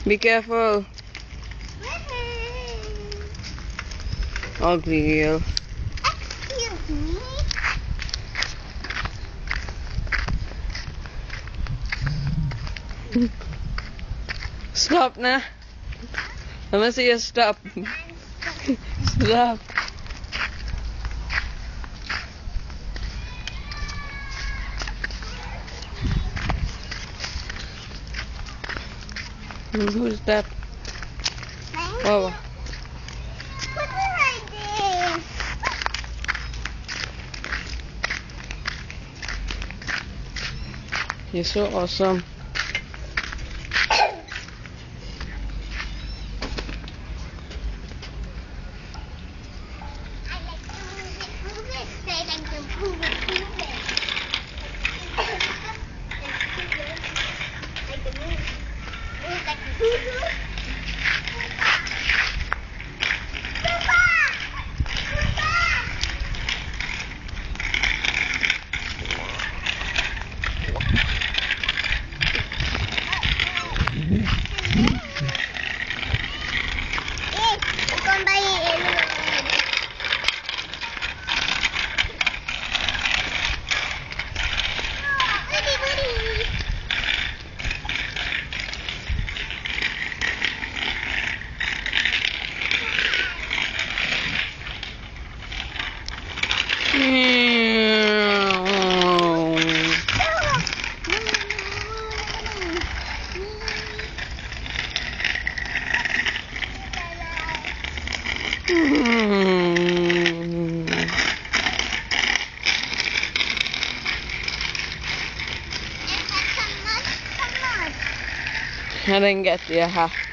Be careful. Ugly girl. Excuse me. Stop na. Let me see you stop. Stop. Who's that? Oh. What did I do? You're so awesome. I like to move it. I like to move it. Like to move it. Like to move it. I didn't get you, huh?